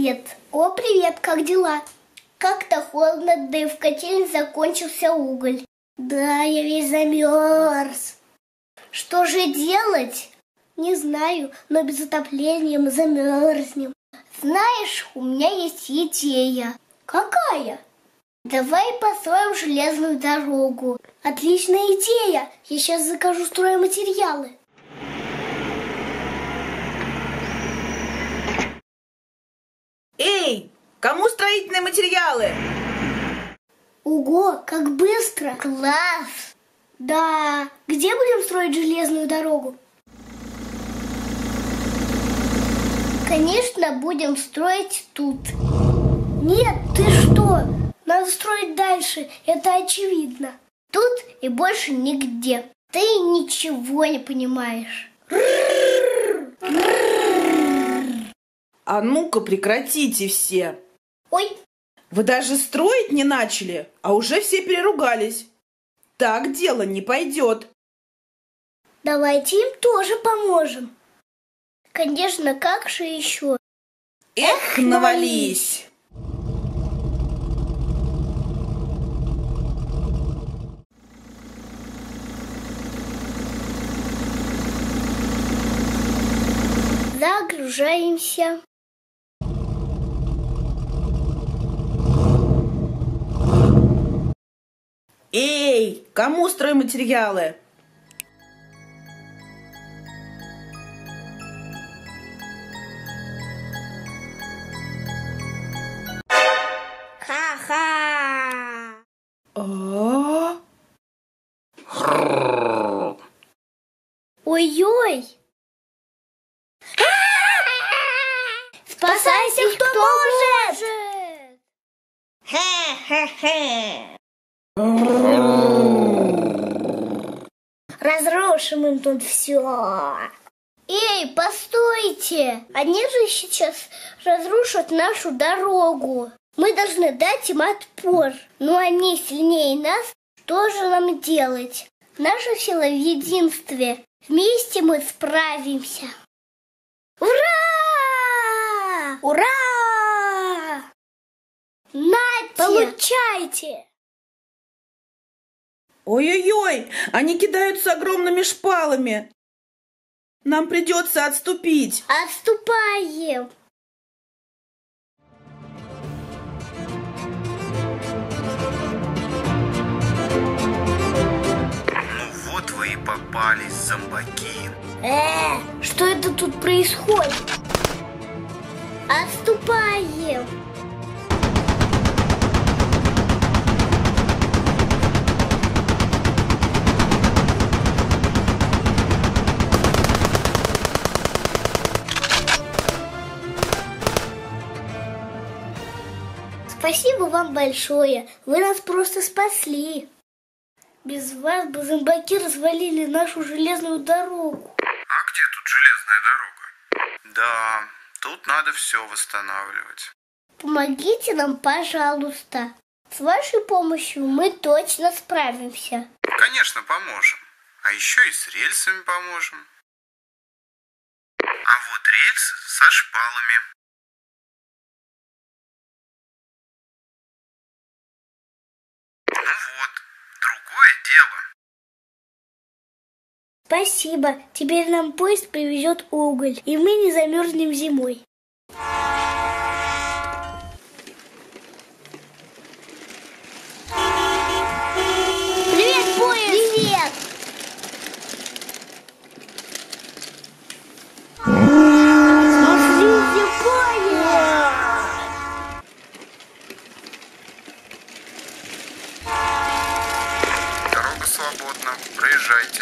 привет. О, привет, как дела? Как-то холодно, да и в котельне закончился уголь. Да, я весь замерз. Что же делать? Не знаю, но без отопления мы замерзнем. Знаешь, у меня есть идея. Какая? Давай построим железную дорогу. Отличная идея. Я сейчас закажу стройматериалы. Эй, кому строительные материалы? Ого, как быстро! Класс! Да, где будем строить железную дорогу? Конечно, будем строить тут. Нет, ты что? Надо строить дальше, это очевидно. Тут и больше нигде. Ты ничего не понимаешь. А ну-ка прекратите все. Ой. Вы даже строить не начали, а уже все переругались. Так дело не пойдет. Давайте им тоже поможем. Конечно, как же еще? Эх, навались! Загружаемся. Эй, кому стройматериалы? Ха-ха! Ой-ой! Спасайся, кто может! Хе-хе-хе! Разрушим им тут все. Эй, постойте! Они же сейчас разрушат нашу дорогу. Мы должны дать им отпор. Но они сильнее нас. Что же нам делать? Наша сила в единстве. Вместе мы справимся. Ура! Ура! Нате! Получайте! Ой-ой-ой, они кидаются огромными шпалами. Нам придется отступить. Отступаем! Ну вот вы и попались, зомбаки. Что это тут происходит? Отступаем! Спасибо вам большое. Вы нас просто спасли. Без вас бы зомбаки развалили нашу железную дорогу. А где тут железная дорога? Да, тут надо все восстанавливать. Помогите нам, пожалуйста. С вашей помощью мы точно справимся. Конечно, поможем. А еще и с рельсами поможем. А вот рельсы со шпалами. Ну вот, другое дело. Спасибо. Теперь нам поезд привезет уголь, и мы не замерзнем зимой. Привет, поезд! Привет! Смотрите, поезд! Дорога свободна, проезжайте.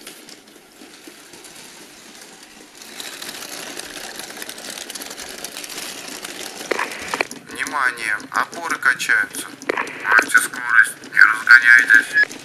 Внимание, опоры качаются. Сбавьте скорость, не разгоняйтесь.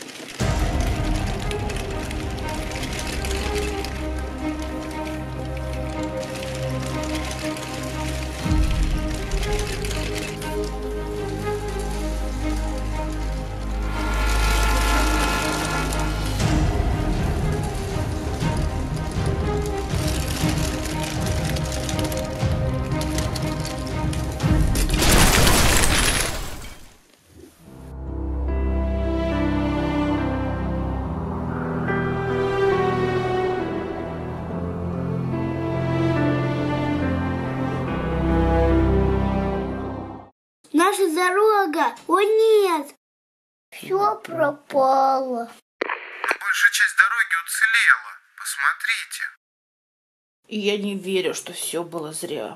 наша дорога. О нет! Все пропало. Но большая часть дороги уцелела. Посмотрите. И я не верю, что все было зря.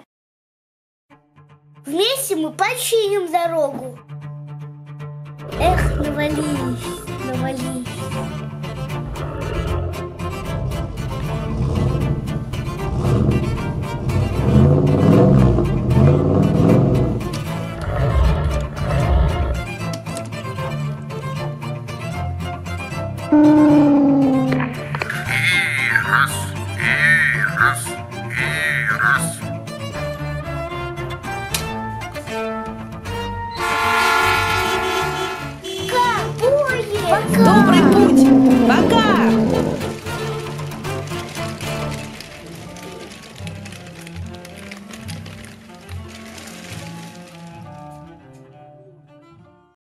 Вместе мы починим дорогу. Эх, навались, навались. Раз. Пока, поезд! Пока! Добрый путь! Пока!